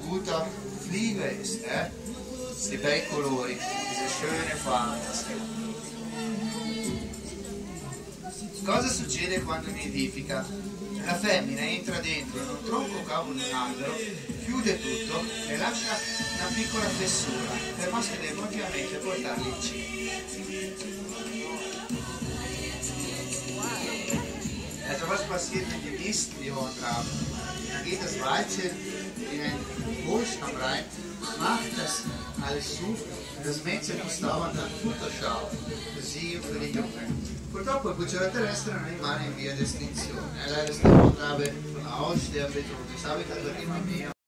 guter Fliege ist, ne? Die bei colori, diese schöne Farbe. Cosa succede quando nidifica? La femmina entra dentro in un tronco cavo di un albero, chiude tutto e lascia una piccola fessura per il maschio deve continuamente portarli in cima. Also was passiert, wenn die Distel die Haut haben? Dann geht das Weibchen in einen Hohlstamm rein, macht das alles zu und das Männchen muss dauernd dann Futter schauen, für sie und für die Jungen. Purtroppo il cucciolo terrestre è un animale in via di estinzione, è la grave aussterbe, tu, sapete, arriva mio.